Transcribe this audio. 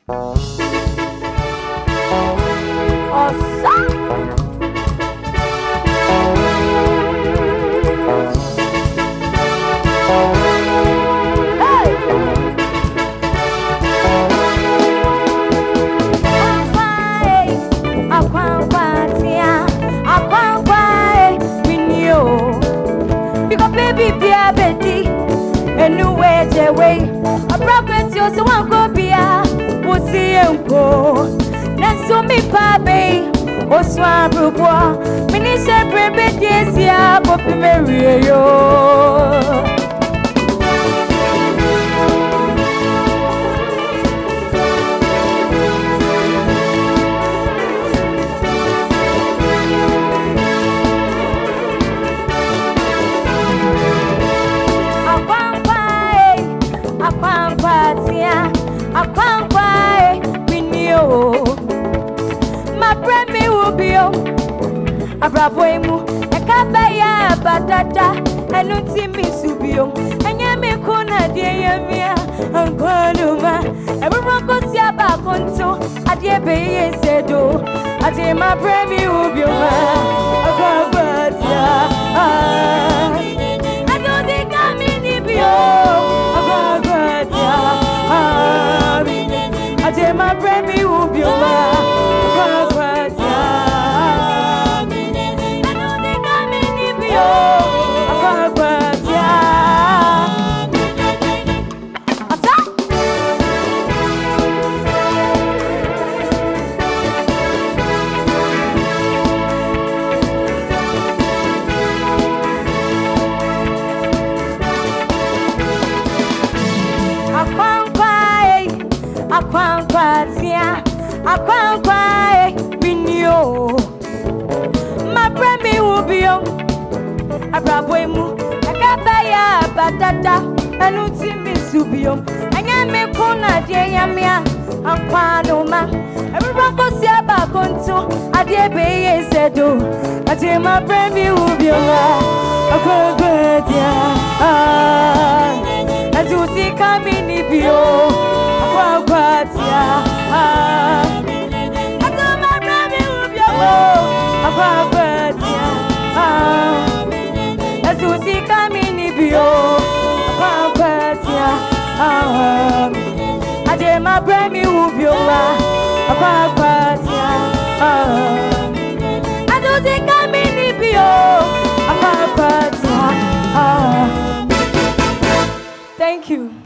So one copia was see uncle. Nanso me pabe, Oswa Brubwa, Minister Brebe, yes, ya, Poppy Mario. Abraboimu ekabaya batata enuti misubio enyame kona die yamia ankonuma everyone si abakonto adie beye sedo ade ma premi ubio ababatia adode kamini bio ababatia ade ma premi ubio Abraboimu akabaya batata anuti misubio anyame kona die yamia anpanoma everyone go see abakonto adie beye sedo ati ma premi ubio akwabatia azusi kamini bio akwabatia ati ma premi ubio akwabatia Susi kamini bio papatia ade ma premi ubio papatia Susi kamini bio papatia Thank you.